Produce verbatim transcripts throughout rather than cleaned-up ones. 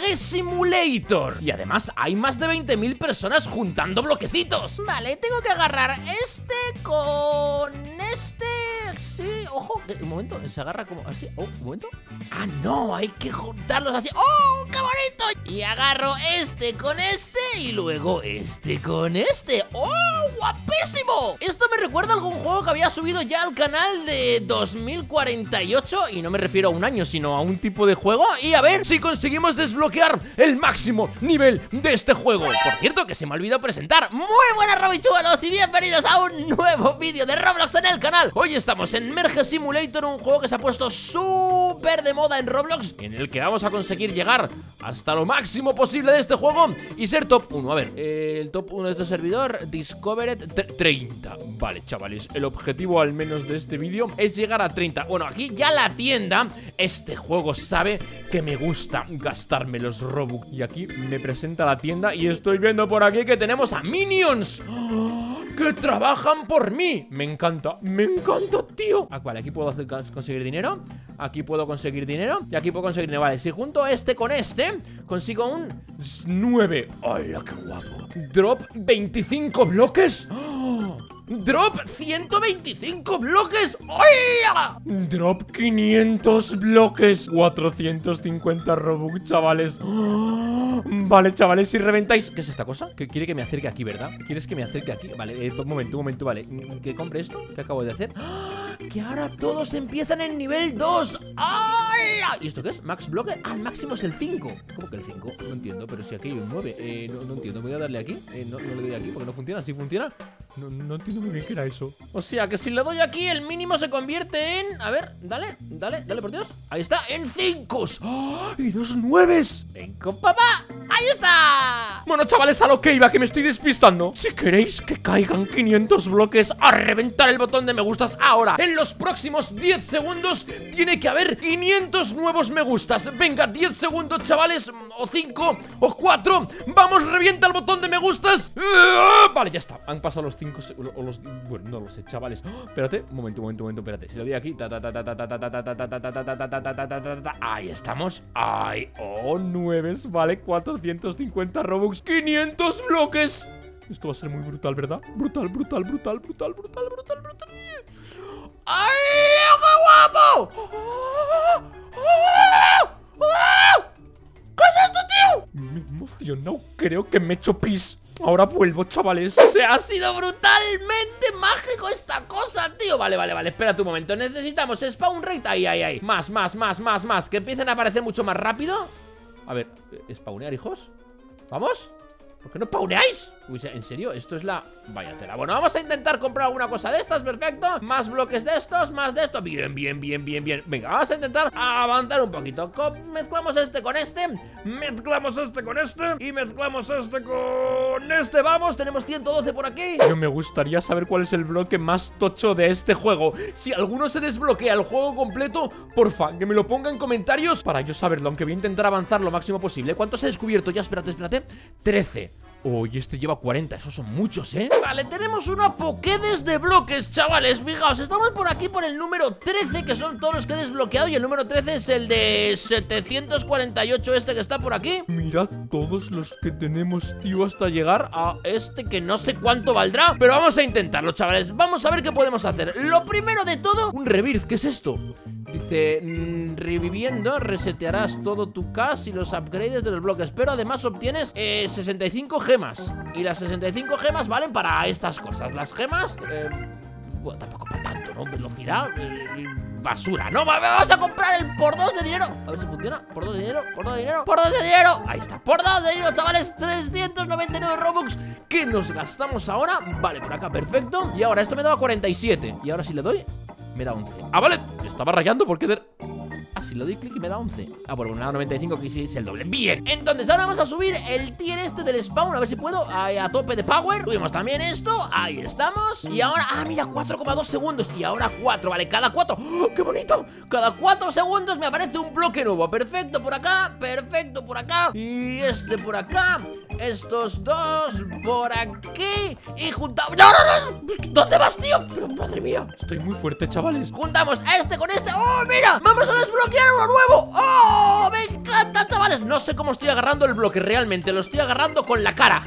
Merge Simulator. Y además hay más de veinte mil personas juntando bloquecitos. Vale, tengo que agarrar este con este. Sí, ojo, un momento, se agarra como así. Oh, un momento. Ah, no, hay que juntarlos así. ¡Oh, qué bonito! Y agarro este con este y luego este con este. ¡Oh, guapísimo! Esto me recuerda a algún juego que había subido ya al canal de dos mil cuarenta y ocho. Y no me refiero a un año, sino a un tipo de juego. Y a ver si conseguimos desbloquear el máximo nivel de este juego. Por cierto, que se me ha olvidado presentar. Muy buenas, Robichuelos, y bienvenidos a un nuevo vídeo de Roblox en el canal. Hoy estamos en Merge Simulator, un juego que se ha puesto súper de moda en Roblox, en el que vamos a conseguir llegar hasta lo máximo posible de este juego y ser top uno. A ver, eh, el top uno de este servidor, Discovered treinta. Vale, chavales, el objetivo al menos de este vídeo es llegar a treinta. Bueno, aquí ya la tienda, este juego sabe que me gusta gastarme los Robux. Y aquí me presenta la tienda y estoy viendo por aquí que tenemos a Minions que trabajan por mí. Me encanta, me encanta, tío. Ah, vale, aquí puedo hacer, conseguir dinero. Aquí puedo conseguir dinero. Y aquí puedo conseguir dinero. Vale, si junto este con este, consigo un nueve. ¡Hola, qué guapo! Drop veinticinco bloques. ¡Oh! Drop ciento veinticinco bloques. ¡Hola! Drop quinientos bloques. cuatrocientos cincuenta Robux, chavales. ¡Oh! Vale, chavales, si reventáis. ¿Qué es esta cosa? Que quiere que me acerque aquí, ¿verdad? ¿Quieres que me acerque aquí? Vale, eh, un momento, un momento, vale. Que compre esto que acabo de hacer. ¡Oh! Que ahora todos empiezan en nivel dos. ¡Hola! ¿Y esto qué es? ¿Max bloque? Ah, el máximo es el cinco. ¿Cómo que el cinco? No entiendo, pero si aquí hay un nueve. Eh, no, no entiendo, voy a darle aquí. Eh, no, no le doy aquí porque no funciona. ¿Sí funciona? No, no entiendo muy bien qué era eso. O sea, que si le doy aquí, el mínimo se convierte en... A ver, dale, dale, dale, por Dios. Ahí está, en cinco. ¡Oh! Y dos nueves. Venga, papá. ¡Ahí está! Bueno, chavales, a lo que iba, que me estoy despistando. Si queréis que caigan quinientos bloques, a reventar el botón de me gustas ahora. En los próximos diez segundos tiene que haber quinientos nuevos me gustas. Venga, diez segundos, chavales. O cinco, o cuatro. Vamos, revienta el botón de me gustas. Vale, ya está. Han pasado los cinco o los... Bueno, no lo sé, chavales. Espérate, un momento, un momento, un momento, espérate. Si lo doy aquí. Ahí estamos. Ay, oh, nueves, vale. cuatrocientos cincuenta Robux. quinientos bloques. Esto va a ser muy brutal, ¿verdad? Brutal, brutal, brutal, brutal, brutal, brutal, brutal. ¡Ay, qué guapo! ¿Qué es esto, tío? Me he emocionado. Creo que me he hecho pis. Ahora vuelvo, chavales. O sea, ha sido brutalmente mágico esta cosa, tío. Vale, vale, vale, espérate un momento. Necesitamos spawn rate. Ahí, ahí, ahí. Más, más, más, más, más. Que empiecen a aparecer mucho más rápido. A ver, spawnear, hijos. ¿Vamos? ¿Por qué no spawneáis? Uy, ¿en serio? Esto es la... Vaya tela. Bueno, vamos a intentar comprar alguna cosa de estas, perfecto. Más bloques de estos, más de esto. Bien, bien, bien, bien, bien. Venga, vamos a intentar avanzar un poquito. Mezclamos este con este. Mezclamos este con este. Y mezclamos este con este. Vamos, tenemos ciento doce por aquí. Yo me gustaría saber cuál es el bloque más tocho de este juego. Si alguno se desbloquea el juego completo, porfa, que me lo ponga en comentarios para yo saberlo, aunque voy a intentar avanzar lo máximo posible. ¿Cuántos he descubierto ya? Espérate, espérate. trece. Oh, y este lleva cuarenta, esos son muchos, ¿eh? Vale, tenemos una Pokédex de bloques, chavales. Fijaos, estamos por aquí por el número trece, que son todos los que he desbloqueado. Y el número trece es el de setecientos cuarenta y ocho, este que está por aquí. Mirad todos los que tenemos, tío, hasta llegar a este que no sé cuánto valdrá, pero vamos a intentarlo, chavales. Vamos a ver qué podemos hacer. Lo primero de todo, un rebirth. ¿Qué es esto? Dice, mmm, reviviendo, resetearás todo tu cash y los upgrades de los bloques, pero además obtienes eh, sesenta y cinco gemas. Y las sesenta y cinco gemas valen para estas cosas. Las gemas, eh, bueno, tampoco para tanto, ¿no? Velocidad, eh, basura, ¿no? Vamos a comprar el por dos de dinero. A ver si funciona. Por dos de dinero, por dos de dinero, por dos de dinero. Ahí está, por dos de dinero, chavales. trescientos noventa y nueve Robux que nos gastamos ahora. Vale, por acá, perfecto. Y ahora esto me daba cuarenta y siete. Y ahora si le doy... me da once. Ah, vale, estaba rayando porque... De... Ah, si le doy clic y me da once. Ah, bueno, me da noventa y cinco, que sí es el doble. Bien, entonces ahora vamos a subir el tier este del spawn. A ver si puedo, ahí a tope de power. Subimos también esto, ahí estamos. Y ahora, ah, mira, cuatro coma dos segundos. Y ahora cuatro, vale, cada cuatro. ¡Oh, qué bonito! Cada cuatro segundos me aparece un bloque nuevo. Perfecto por acá, perfecto por acá. Y este por acá. estos dos por aquí y juntamos... ¡No, no, no! ¿Dónde vas, tío? Pero, madre mía, estoy muy fuerte, chavales. Juntamos a este con este. ¡Oh, mira! ¡Vamos a desbloquear uno nuevo! ¡Oh, me encanta, chavales! No sé cómo estoy agarrando el bloque realmente. Lo estoy agarrando con la cara.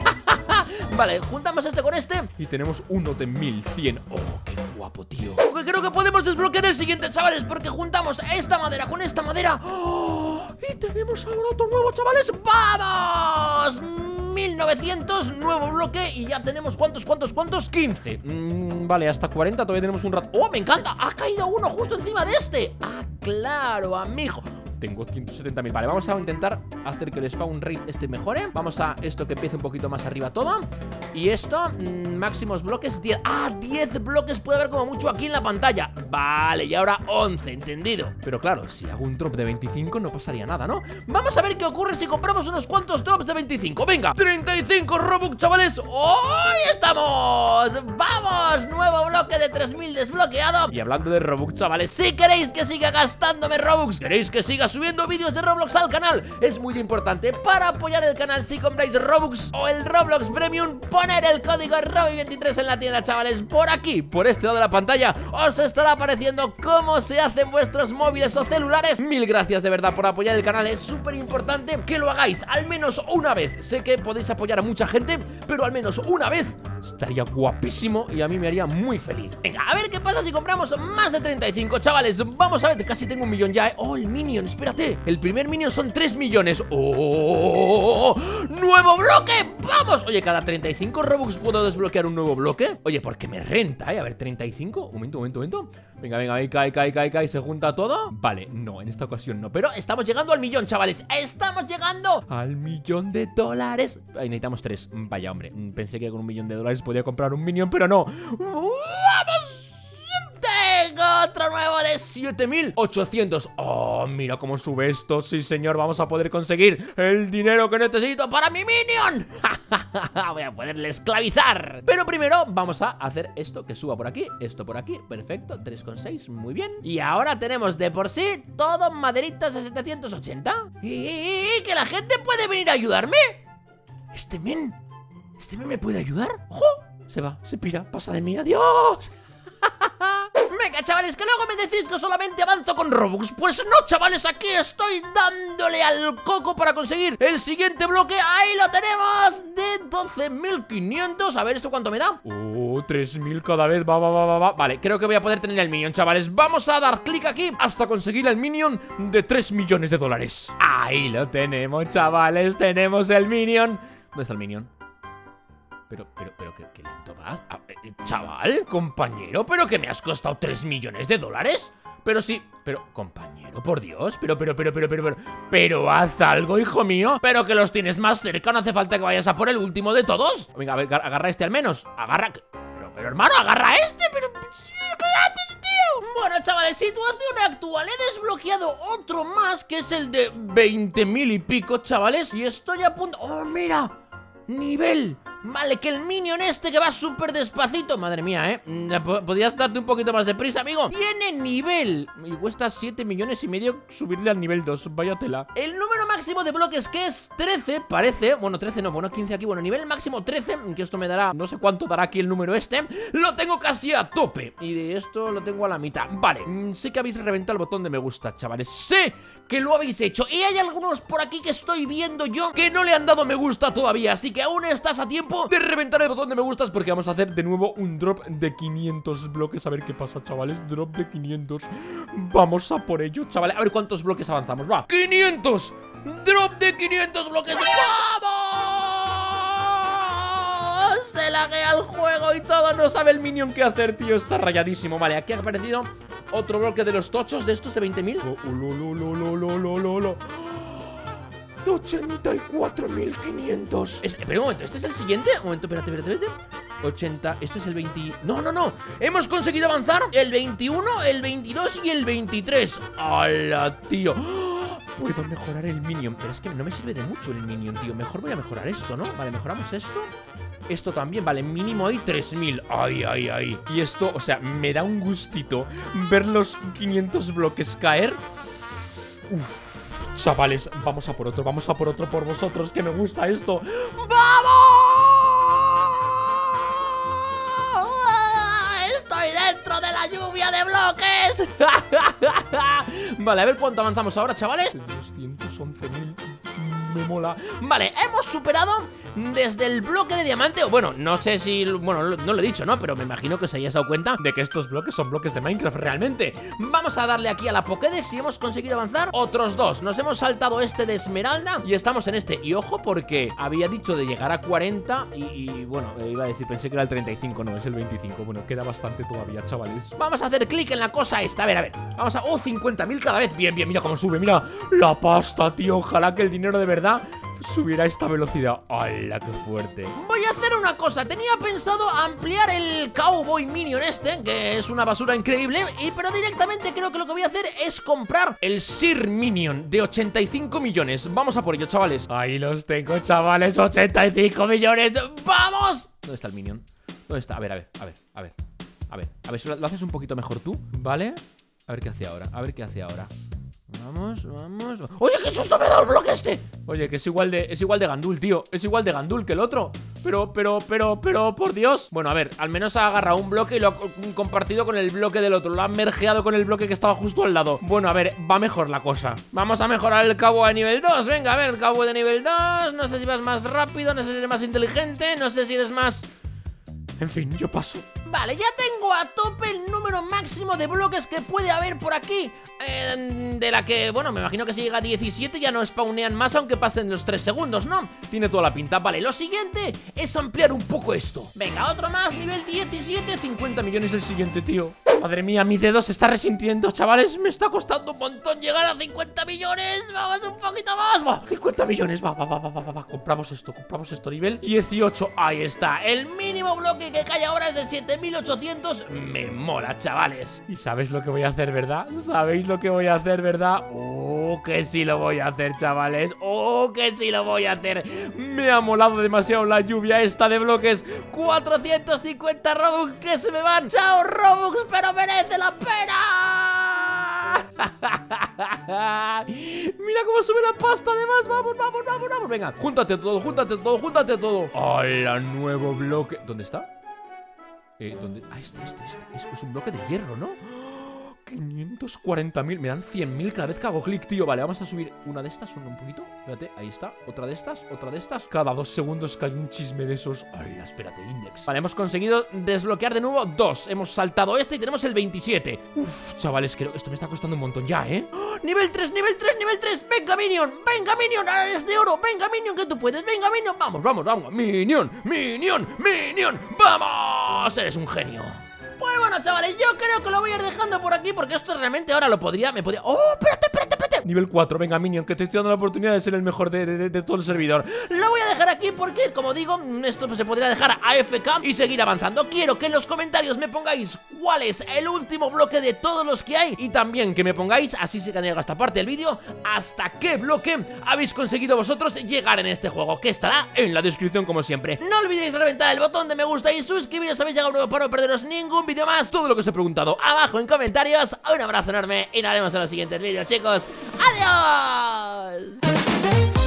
Vale, juntamos este con este y tenemos uno de mil cien. ¡Oh, qué guapo, tío! Creo que podemos desbloquear el siguiente, chavales, porque juntamos esta madera con esta madera. ¡Oh! Y tenemos ahora otro nuevo, chavales. ¡Vamos! mil novecientos, nuevo bloque. Y ya tenemos, ¿cuántos, cuántos, cuántos? quince. mm, Vale, hasta cuarenta todavía tenemos un rato. ¡Oh, me encanta! Ha caído uno justo encima de este. ¡Ah, claro, amigo! Tengo ciento setenta mil. Vale, vamos a intentar hacer que el spawn rate este mejore. Vamos a esto que empiece un poquito más arriba todo. Y esto, mmm, máximos bloques diez. Ah, diez bloques puede haber como mucho aquí en la pantalla. Vale, y ahora once, entendido. Pero claro, si hago un drop de veinticinco no pasaría nada, ¿no? Vamos a ver qué ocurre si compramos unos cuantos drops de veinticinco. Venga, treinta y cinco Robux, chavales. ¡Hoy estamos! ¡Vamos! Nuevo bloque de tres mil desbloqueado. Y hablando de Robux, chavales, si queréis que siga gastándome Robux, queréis que siga subiendo vídeos de Roblox al canal, es muy importante para apoyar el canal. Si compráis Robux o el Roblox Premium, poner el código Roby veintitrés en la tienda, chavales. Por aquí, por este lado de la pantalla, os estará apareciendo cómo se hacen vuestros móviles o celulares. Mil gracias de verdad por apoyar el canal. Es súper importante que lo hagáis al menos una vez. Sé que podéis apoyar a mucha gente, pero al menos una vez estaría guapísimo y a mí me haría muy feliz. Venga, a ver qué pasa si compramos más de treinta y cinco, chavales. Vamos a ver, casi tengo un millón ya, ¿eh? Oh, el Minion, espérate. El primer Minion son tres millones. ¡Oh! ¡Nuevo bloque! ¡Vamos! Oye, cada treinta y cinco Robux puedo desbloquear un nuevo bloque. Oye, porque me renta, ¿eh? A ver, treinta y cinco. Un momento, un momento, un momento. Venga, venga, ahí cae, cae, cae, cae. Se junta todo. Vale, no, en esta ocasión no. Pero estamos llegando al millón, chavales. Estamos llegando al millón de dólares. Ahí necesitamos tres. Vaya, hombre. Pensé que con un millón de dólares podía comprar un Minion, pero no. ¡Vamos! Tengo otro nuevo de siete mil ochocientos. Oh, mira cómo sube esto. Sí, señor, vamos a poder conseguir el dinero que necesito para mi Minion. Voy a poderle esclavizar. Pero primero vamos a hacer esto que suba por aquí, esto por aquí, perfecto, tres coma seis, muy bien. Y ahora tenemos de por sí todo maderitas de setecientos ochenta. Y que la gente puede venir a ayudarme. Este men, este men me puede ayudar. ¡Ojo! Se va, se pira, pasa de mí, adiós. Venga, chavales, que luego me decís que solamente avanzo con Robux. Pues no, chavales, aquí estoy dándole al coco para conseguir el siguiente bloque. Ahí lo tenemos, de doce mil quinientos. A ver, ¿esto cuánto me da? Oh, tres mil cada vez, va, va, va, va, va. Vale, creo que voy a poder tener el Minion, chavales. Vamos a dar clic aquí hasta conseguir el Minion de tres millones de dólares. Ahí lo tenemos, chavales, tenemos el Minion. ¿Dónde está el Minion? Pero, pero, pero, ¿qué, qué lento vas? Ah, eh, chaval, compañero, ¿pero que me has costado tres millones de dólares? Pero sí, pero, compañero, por Dios, pero, pero, pero, pero, pero, pero, pero, haz algo, hijo mío. Pero que los tienes más cerca, no hace falta que vayas a por el último de todos. Venga, a ver, agarra este al menos, agarra, pero, pero, hermano, agarra este, pero, ¿qué haces, tío? Bueno, chavales, situación actual, he desbloqueado otro más, que es el de veinte mil y pico, chavales. Y estoy a punto, oh, mira, nivel. Vale, que el Minion este que va súper despacito. Madre mía, ¿eh? Podrías darte un poquito más de prisa, amigo. Tiene nivel y cuesta siete millones y medio subirle al nivel dos. Vaya tela. El número máximo de bloques, que es trece, parece. Bueno, trece no, bueno, quince aquí. Bueno, nivel máximo trece, que esto me dará, no sé cuánto dará aquí el número este. Lo tengo casi a tope. Y de esto lo tengo a la mitad. Vale, sé que habéis reventado el botón de me gusta, chavales. Sé que lo habéis hecho. Y hay algunos por aquí que estoy viendo yo que no le han dado me gusta todavía. Así que aún estás a tiempo de reventar el botón de me gustas, porque vamos a hacer de nuevo un drop de quinientos bloques. A ver qué pasa, chavales. Drop de quinientos. Vamos a por ello, chavales. A ver cuántos bloques avanzamos. Va, quinientos. Drop de quinientos bloques. ¡Vamos! Se laguea el juego y todo. No sabe el Minion qué hacer, tío. Está rayadísimo. Vale, aquí ha aparecido otro bloque de los tochos, de estos de veinte mil. Oh, oh, lo, lo, lo, lo, lo, lo, lo, lo. ochenta y cuatro mil quinientos. Espera un momento, ¿este es el siguiente? Un momento, espérate, espérate, espérate. ochenta, este es el veinte. No, no, no. Hemos conseguido avanzar el veintiuno, el veintidós y el veintitrés. ¡Hala, tío! Puedo mejorar el Minion, pero es que no me sirve de mucho el Minion, tío. Mejor voy a mejorar esto, ¿no? Vale, mejoramos esto. Esto también, vale, mínimo hay tres mil. Ay, ay, ay. Y esto, o sea, me da un gustito ver los quinientos bloques caer. Uff. Chavales, vamos a por otro, vamos a por otro por vosotros, que me gusta esto. ¡Vamos! ¡Estoy dentro de la lluvia de bloques! Vale, a ver cuánto avanzamos ahora, chavales. doscientos once mil. Me mola. Vale, hemos superado desde el bloque de diamante. Bueno, no sé si... Bueno, no lo he dicho, ¿no? Pero me imagino que os hayáis dado cuenta de que estos bloques son bloques de Minecraft realmente. Vamos a darle aquí a la Pokédex y hemos conseguido avanzar otros dos. Nos hemos saltado este de Esmeralda y estamos en este. Y ojo, porque había dicho de llegar a cuarenta y, y bueno, iba a decir, pensé que era el treinta y cinco, no, es el veinticinco. Bueno, queda bastante todavía, chavales. Vamos a hacer clic en la cosa esta. A ver, a ver. Vamos a... ¡Oh, cincuenta mil cada vez! Bien, bien, mira cómo sube, mira la pasta, tío. Ojalá que el dinero de verdad subiera a esta velocidad. ¡Hala, qué fuerte! Voy a hacer una cosa. Tenía pensado ampliar el Cowboy Minion este, que es una basura increíble, y pero directamente creo que lo que voy a hacer es comprar el Sir Minion de ochenta y cinco millones. Vamos a por ello, chavales. Ahí los tengo, chavales, ochenta y cinco millones. ¡Vamos! ¿Dónde está el Minion? ¿Dónde está? A ver, a ver, a ver, a ver. A ver, a ver si lo haces un poquito mejor tú, ¿vale? A ver qué hace ahora, a ver qué hace ahora. Vamos, vamos. ¡Oye, qué susto me ha dado el bloque este! Oye, que es igual de, es igual de gandul, tío. Es igual de gandul que el otro. Pero, pero, pero, pero, por Dios. Bueno, a ver, al menos ha agarrado un bloque y lo ha compartido con el bloque del otro. Lo ha mergeado con el bloque que estaba justo al lado. Bueno, a ver, va mejor la cosa. Vamos a mejorar el cabo a nivel dos. Venga, a ver, cabo de nivel dos. No sé si vas más rápido, no sé si eres más inteligente, no sé si eres más... En fin, yo paso. Vale, ya tengo a tope el número máximo de bloques que puede haber por aquí, eh, de la que, bueno, me imagino que si llega a diecisiete ya no spawnean más aunque pasen los tres segundos, ¿no? Tiene toda la pinta. Vale, lo siguiente es ampliar un poco esto. Venga, otro más, nivel diecisiete, cincuenta millones el siguiente, tío. Madre mía, mi dedo se está resintiendo, chavales. Me está costando Un montón llegar a cincuenta millones. Vamos un poquito más. Va, cincuenta millones, va, va, va, va, va, va. Compramos esto, compramos esto, nivel dieciocho. Ahí está, el mínimo bloque que cae ahora es de siete mil ochocientos. Me mola, chavales. Y sabéis lo que voy a hacer, ¿verdad? ¿Sabéis lo que voy a hacer, verdad? Oh, que sí lo voy a hacer, chavales. Oh, que sí lo voy a hacer. Me ha molado demasiado la lluvia esta de bloques. Cuatrocientos cincuenta Robux que se me van. Chao, Robux, pero merece la pena. Mira cómo sube la pasta, además. Vamos, vamos, vamos, vamos. Venga, júntate todo, júntate todo, júntate todo. ¡Hala, nuevo bloque! ¿Dónde está? Eh, ¿dónde? Ah, este, este, este. Es, es un bloque de hierro, ¿no? quinientos cuarenta mil. Me dan cien mil cada vez que hago clic, tío. Vale, vamos a subir una de estas, una un poquito. Espérate, ahí está. Otra de estas, otra de estas. Cada dos segundos cae un chisme de esos. Ay, espérate, index. Vale, hemos conseguido desbloquear de nuevo dos. Hemos saltado este y tenemos el veintisiete. Uf, chavales, creo esto me está costando un montón ya, ¿eh? ¡Oh! Nivel tres, nivel tres, nivel tres. Venga, Minion, venga, Minion. Ahora eres de oro. Venga, Minion, que tú puedes. Venga, Minion. Vamos, vamos, vamos. Minion, Minion, Minion. ¡Vamos! Eres un genio. Pues bueno, chavales, yo creo que lo voy a ir dejando por aquí porque esto realmente ahora lo podría, me podría... ¡Oh, espérate, espérate, espérate! Nivel cuatro, venga, Minion, que te estoy dando la oportunidad de ser el mejor de, de, de todo el servidor. Lo voy a dejar aquí porque, como digo, esto se podría dejar a F K y seguir avanzando. Quiero que en los comentarios me pongáis cuál es el último bloque de todos los que hay y también que me pongáis, así se han llegado a esta parte del vídeo, hasta qué bloque habéis conseguido vosotros llegar en este juego, que estará en la descripción como siempre. No olvidéis reventar el botón de me gusta y suscribiros si habéis llegado nuevo para no perderos ningún vídeo más. Todo lo que os he preguntado abajo en comentarios. Un abrazo enorme y nos vemos en los siguientes vídeos, chicos. ¡Adiós!